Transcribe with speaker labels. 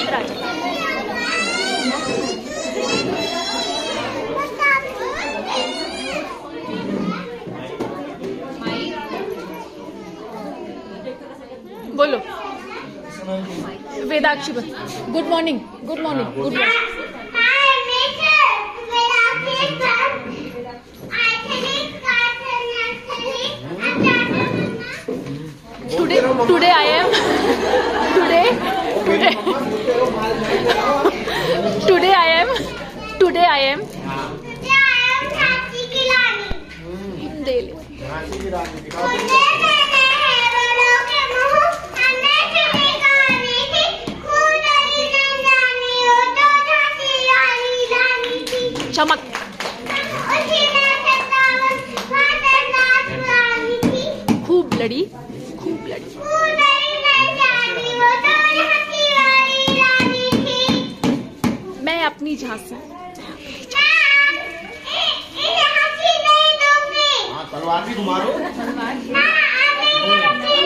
Speaker 1: इधर आ जाओ। बोलो Vedakshi, good morning, good morning, good morning. Today I am चमक खूब लड़ी, खूब लड़ी। मैं अपनी झांसी
Speaker 2: तलवार भी घुमा दो।